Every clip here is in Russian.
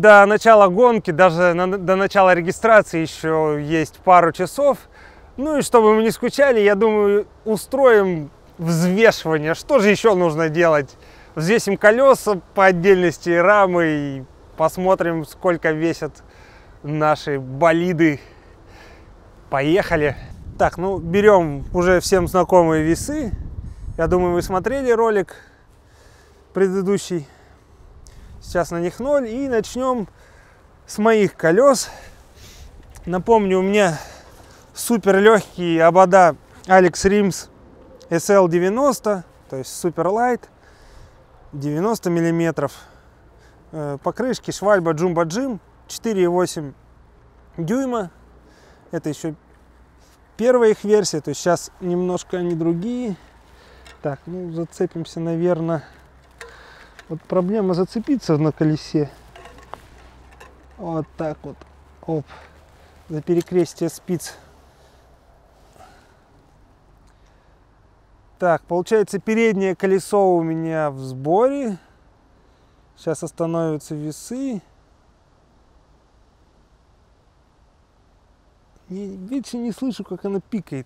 до начала гонки, даже до начала регистрации еще есть пару часов. Ну и чтобы мы не скучали, я думаю, устроим взвешивание. Что же еще нужно делать? Взвесим колеса по отдельности, рамы и посмотрим, сколько весят наши болиды. Поехали! Так, ну берем уже всем знакомые весы. Я думаю, вы смотрели ролик предыдущий. Сейчас на них 0. И начнем с моих колес. Напомню, у меня супер легкие обода Alex Rims SL90, то есть супер лайт, 90 миллиметров. Покрышки Швальба Jumbo Jim 4,8 дюйма. Это еще первая их версия, то есть сейчас немножко они другие. Так, ну зацепимся, наверное. Вот проблема зацепиться на колесе. Вот так вот. Оп. За перекрестие спиц. Так, получается, переднее колесо у меня в сборе. Сейчас остановятся весы. Видите, не слышу, как она пикает.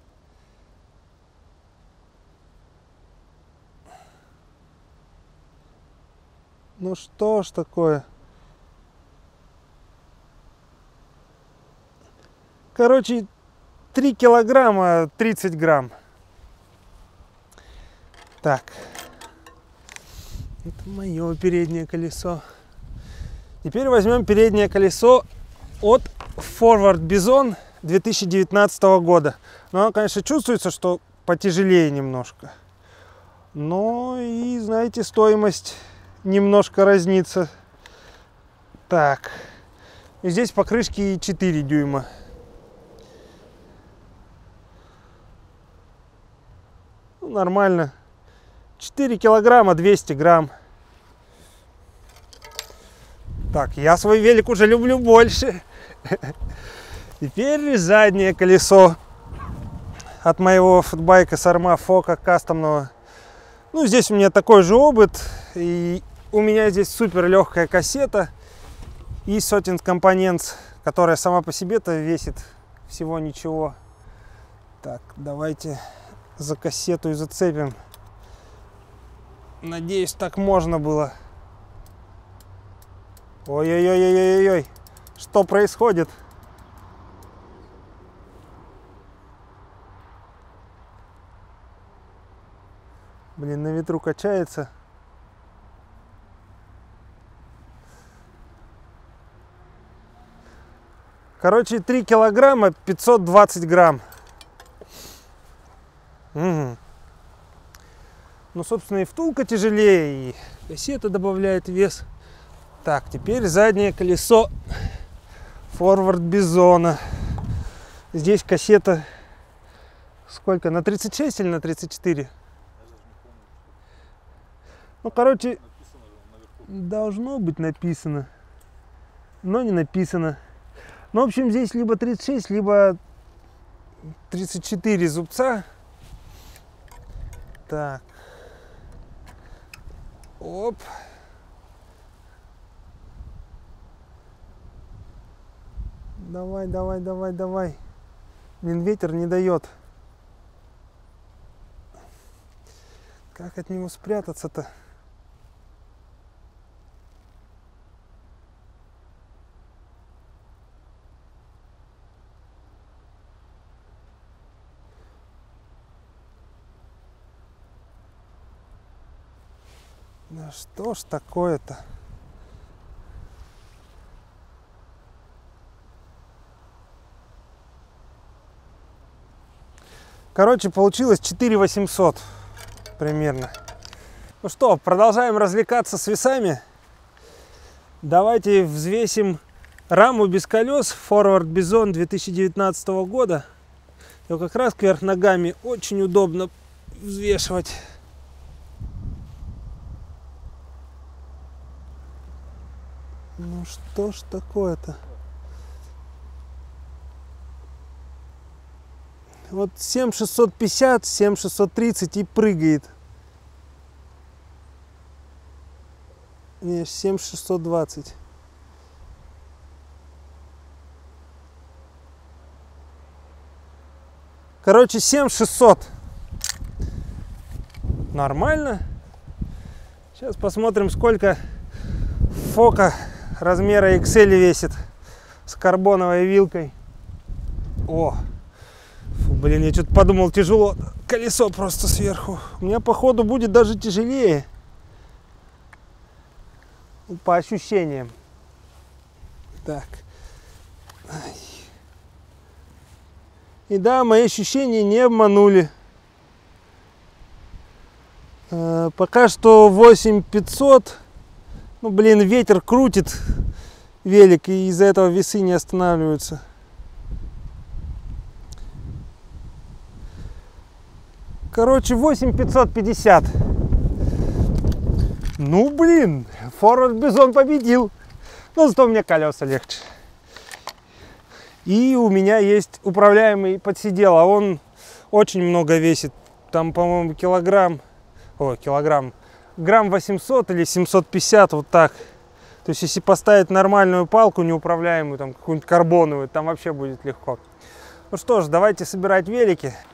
Ну что ж такое? Короче, 3 килограмма 30 грамм. Так. Это мое переднее колесо. Теперь возьмем переднее колесо от Forward Bison 2019 года. Но оно, конечно, чувствуется, что потяжелее немножко. Но и, знаете, стоимость немножко разнится. Так. И здесь покрышки 4 дюйма. Ну, нормально. 4 килограмма 200 грамм. Так, я свой велик уже люблю больше. Теперь заднее колесо от моего футбайка Sarma Foca кастомного. Ну, здесь у меня такой же обод. И у меня здесь супер легкая кассета и Certain Components, которая сама по себе-то весит всего ничего. Так, давайте за кассету и зацепим. Надеюсь, так можно было. Ой-ой-ой-ой-ой-ой. Что происходит? Блин, на ветру качается. Короче, 3 килограмма 520 грамм. Угу. Ну, собственно, и втулка тяжелее, и кассета добавляет вес. Так, теперь заднее колесо Forward Bison. Здесь кассета сколько? На 36 или на 34? Ну, короче, должно быть написано, но не написано. Ну, в общем, здесь либо 36, либо 34 зубца. Так. Оп. Давай, давай, давай, давай. Блин, ветер не дает. Как от него спрятаться-то? Да что ж такое-то? Короче, получилось 4800 примерно. Ну что, продолжаем развлекаться с весами. Давайте взвесим раму без колес Forward Bison 2019 года. Ее как раз кверх ногами очень удобно взвешивать. Ну что ж такое-то? Вот 7650, 7630 и прыгает. Не, 7620. Короче, 7600. Нормально. Сейчас посмотрим, сколько фока размера XL весит с карбоновой вилкой. О, фу, блин, я что-то подумал, тяжело. Колесо просто сверху. У меня, походу, будет даже тяжелее. По ощущениям. Так. И да, мои ощущения не обманули. Пока что 8500. Ну, блин, ветер крутит велик, и из-за этого весы не останавливаются. Короче, 8550. Ну, блин, Ford Bison победил. Но зато у меня колеса легче. И у меня есть управляемый подсидел, а он очень много весит. Там, по-моему, грамм 800 или 750, вот так. То есть, если поставить нормальную палку, неуправляемую, там какую-нибудь карбоновую, там вообще будет легко. Ну что ж, давайте собирать велики.